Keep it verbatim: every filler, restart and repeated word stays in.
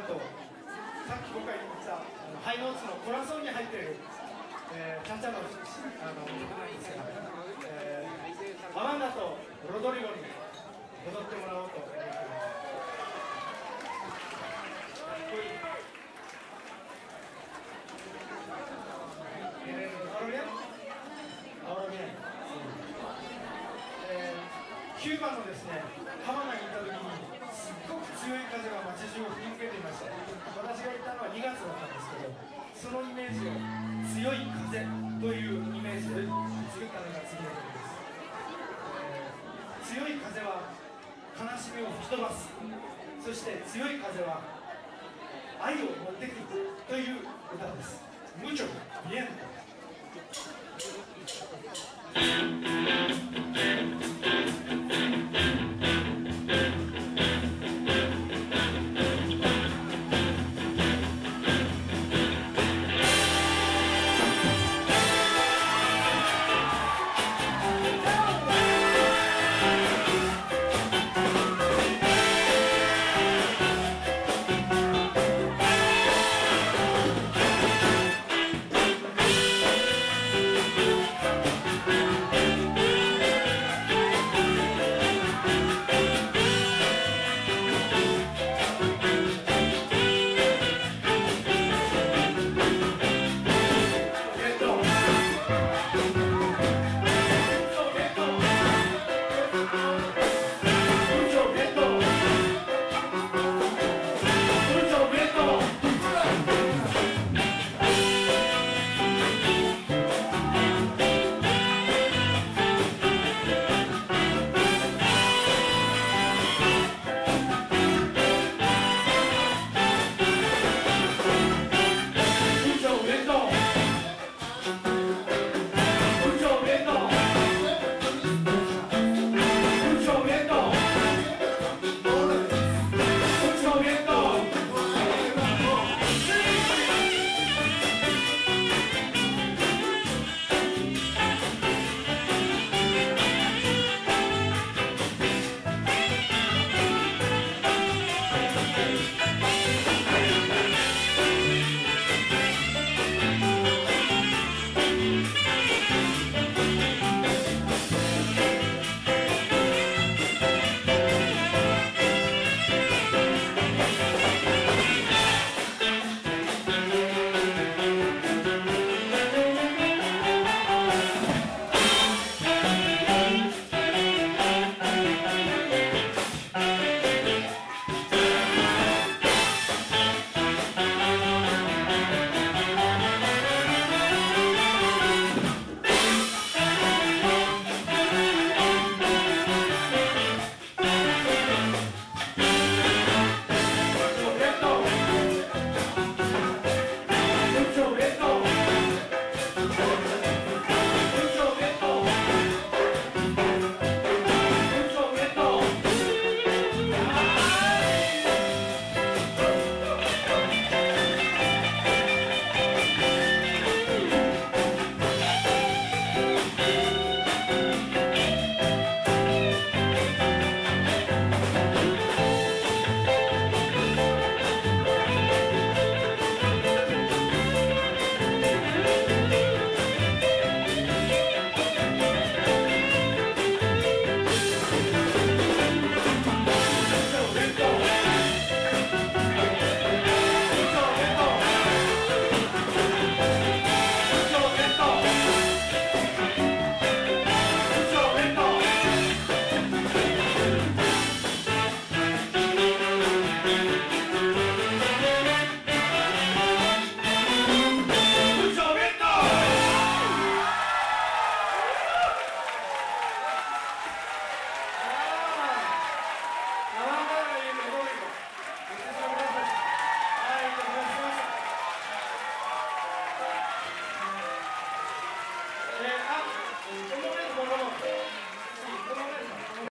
と、さっき僕が言ったあのハイノーツのコラソンに入っている、えー、チャチャのあの曲なんですが、えー、アマンダとロドリゴに踊ってもらおうと思っています。キューバのですね、ハバナに行った時にすっごく強い風が街中を吹き抜けていました。私が行ったのはにがつだったんですけど、そのイメージを強い風というイメージで作ったのが次の曲です。えー、強い風は悲しみを吹き飛ばす、そして強い風は愛を持ってくるという歌です。ムチョビエント